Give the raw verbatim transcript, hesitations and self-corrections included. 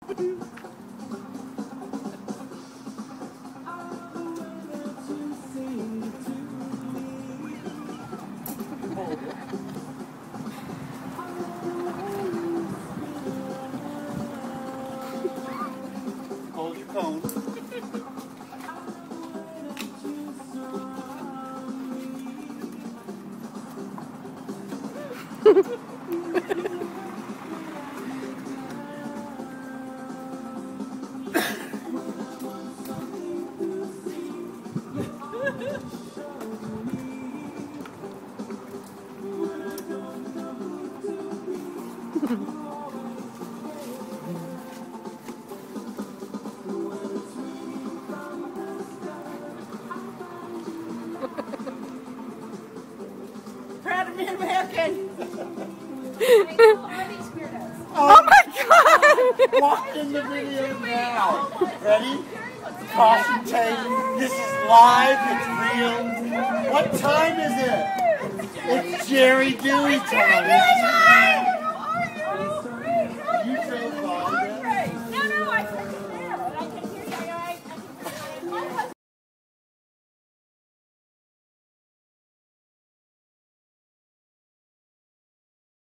Hold your cone. Proud of me, American. Oh my God! Walk in the video now. Ready? Caution tape. This is live. It's real. What time is it? It's Jerry Dewey time.